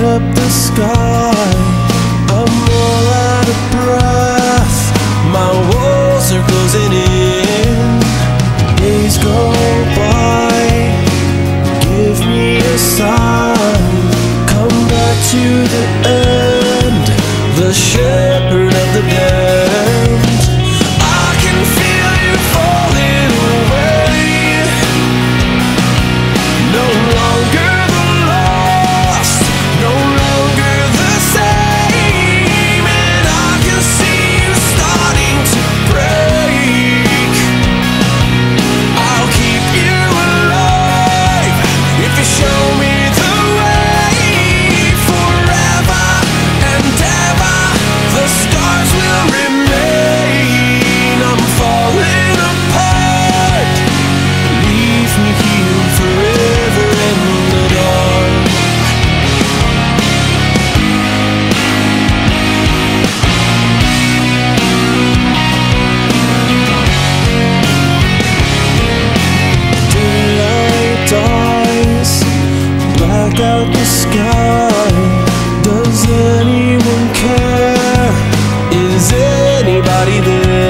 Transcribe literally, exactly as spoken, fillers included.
up the sky. I'm all out of breath, my walls are closing in. Days go by, give me a sign. Come back to the end, the shepherd of the band. I can feel you falling away, no longer the lost, no longer the same. And I can see you starting to break. I'll keep you alive if you show me the way. Forever and ever, the scars will remain. I'm falling apart, leave me here forever in the dark. Daylight dies, black out the sky. Does anyone care? Is anybody there?